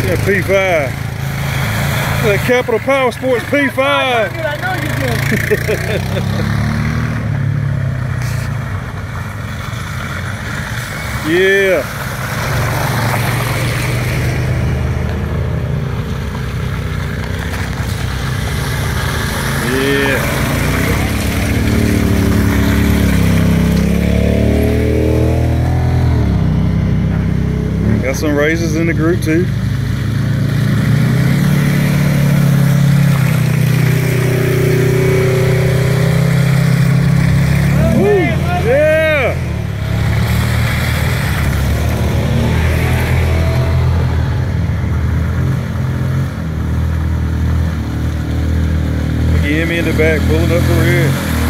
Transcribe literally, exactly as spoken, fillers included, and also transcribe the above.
Yeah, P five. The Capital Power Sports P five. I know you did. Yeah. Yeah. Got some raises in the group too. Emmy in the back pulling up the rear.